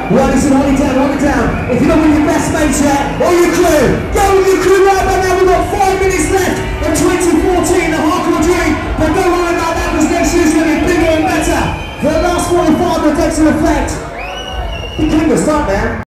Well, listen, hold it down. If you're not with your best mates yet, or your crew, go with your crew right about now. We've got 5 minutes left of 2014, the Hardcore Dream. But don't worry about that, because next year's going to be bigger and better. For the last 45 that takes an effect. You couldn't start, man.